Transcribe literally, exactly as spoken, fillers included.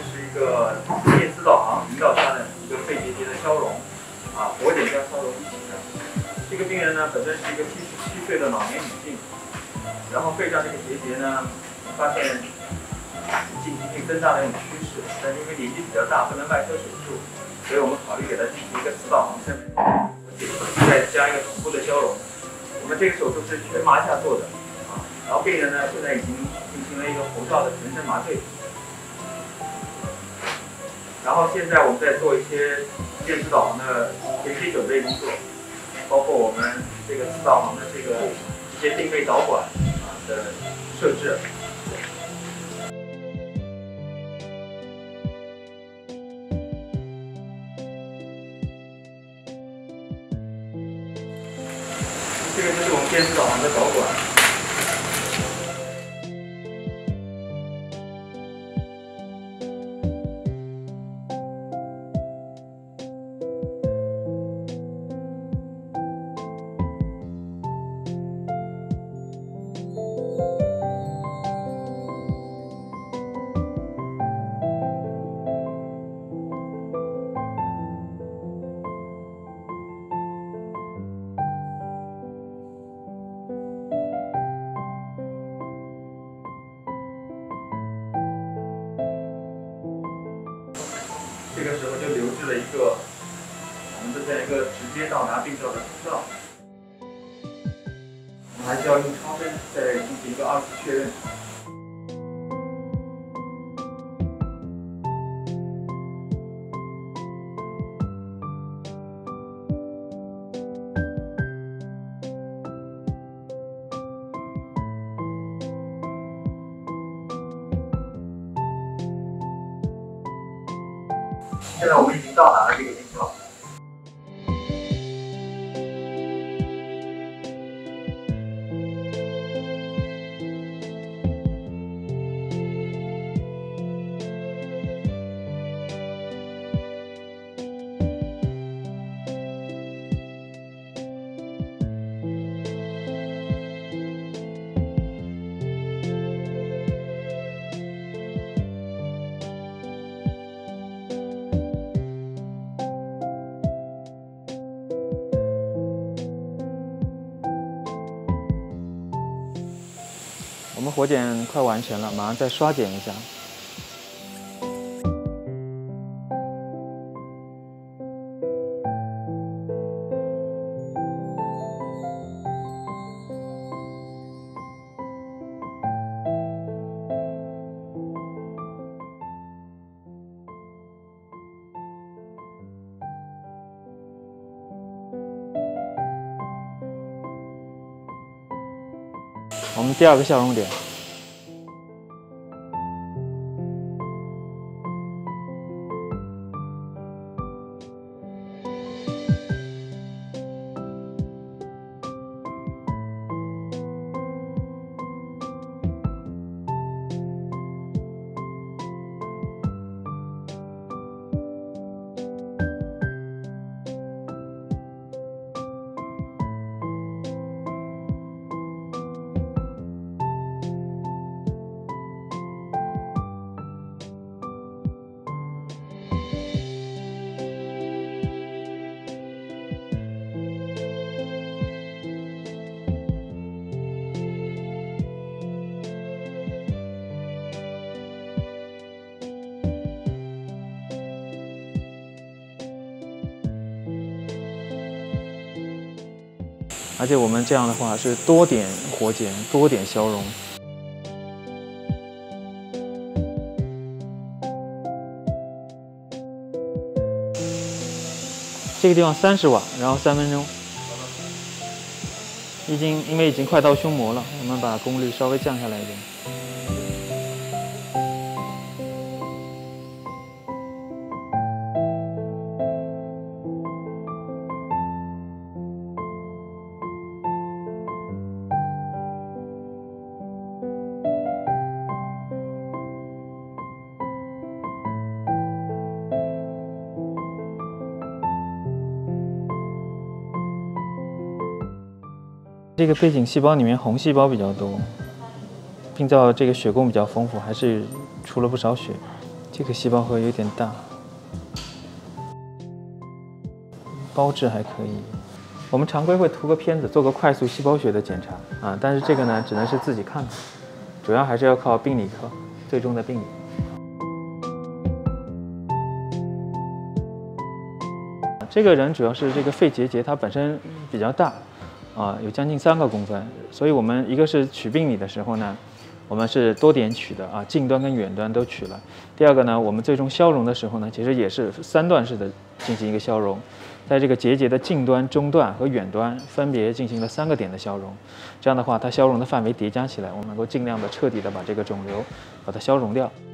是一个电子导航引导下的一个肺结节的消融，啊，活检加消融一起的。这个病人呢，本身是一个七十七岁的老年女性，然后肺上这个结节呢，发现近期性增大的一种趋势，但因为年纪比较大，不能外科手术，所以我们考虑给他进行一个磁导航下面再加一个同步的消融。我们这个手术是全麻下做的，啊，然后病人呢现在已经进行了一个喉罩的全身麻醉。 然后现在我们在做一些电子导航的前期准备工作，包括我们这个磁导航的这个一些定位导管啊的设置。这个就是我们电子导航的导管。 这个时候就留置了一个我们的这样一个直接到达病灶的通道，我们还需要用超声再进行一个二次确认。现在我们已经到达了这个病灶。 我们活检快完成了，马上再刷检一下。我们第二个消融点，而且我们这样的话是多点活检，多点消融。这个地方三十瓦，然后三分钟。已经因为已经快到胸膜了，我们把功率稍微降下来一点。 这个背景细胞里面红细胞比较多，病灶这个血供比较丰富，还是出了不少血。 这个细胞核有点大，包质还可以。我们常规会涂个片子，做个快速细胞学的检查啊，但是这个呢，只能是自己看，主要还是要靠病理科最终的病理。这个人主要是这个肺结节，它本身比较大，啊，有将近三个公分，所以我们一个是取病理的时候呢，我们是多点取的啊，近端跟远端都取了。第二个呢，我们最终消融的时候呢，其实也是三段式的进行一个消融，在这个结节的近端、中段和远端分别进行了三个点的消融。这样的话，它消融的范围叠加起来，我们能够尽量的彻底的把这个肿瘤把它消融掉。